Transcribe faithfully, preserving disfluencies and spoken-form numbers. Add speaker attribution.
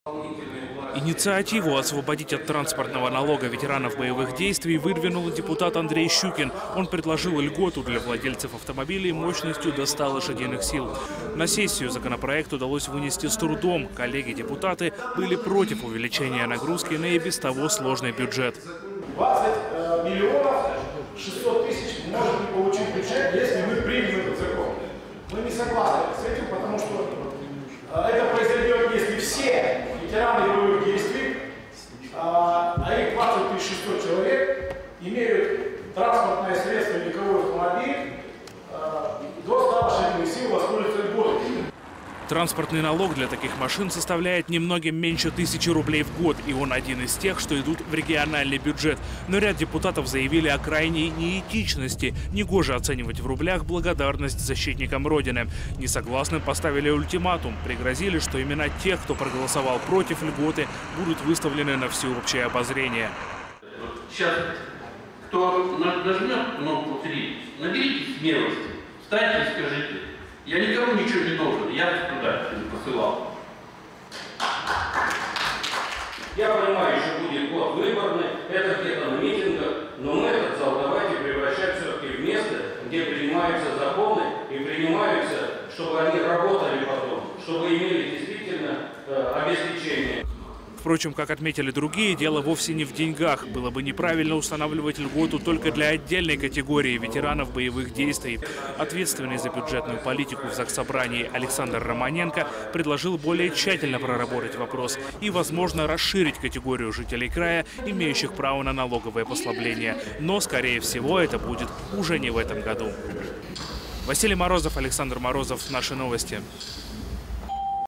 Speaker 1: Инициативу освободить от транспортного налога ветеранов боевых действий выдвинул депутат Андрей Щукин. Он предложил льготу для владельцев автомобилей мощностью до ста лошадиных сил. На сессию законопроект удалось вынести с трудом. Коллеги-депутаты были против увеличения нагрузки на и без того сложный бюджет.
Speaker 2: двадцать миллионов шестьсот тысяч может не получить бюджет, если мы примем этот закон. Мы не согласны с этим, потому что это произойдет, если все ветераны боевых действий, а их двадцать тысяч шестьсот человек, имеют транспортное средство, легковой автомобиль до ста лошадиных сил, воспользуются льготой.
Speaker 1: Транспортный налог для таких машин составляет немногим меньше тысячи рублей в год, и он один из тех, что идут в региональный бюджет. Но ряд депутатов заявили о крайней неэтичности. Негоже оценивать в рублях благодарность защитникам Родины. Несогласным поставили ультиматум. Пригрозили, что имена тех, кто проголосовал против льготы, будут выставлены на всеобщее обозрение.
Speaker 3: Сейчас, кто нажмет кнопку три, наберите смелости, встаньте и скажите: я никому ничего не должен, я туда не посылал.
Speaker 4: Я понимаю, что будет год выборный, это где-то на митингах, но мы этот зал давайте превращать все-таки в место, где принимаются законы и принимаются, чтобы они работали потом, чтобы имели действительно э, обеспечение.
Speaker 1: Впрочем, как отметили другие, дело вовсе не в деньгах. Было бы неправильно устанавливать льготу только для отдельной категории ветеранов боевых действий. Ответственный за бюджетную политику в Заксобрании Александр Романенко предложил более тщательно проработать вопрос и, возможно, расширить категорию жителей края, имеющих право на налоговое послабление. Но, скорее всего, это будет уже не в этом году. Василий Морозов, Александр Морозов. Наши новости.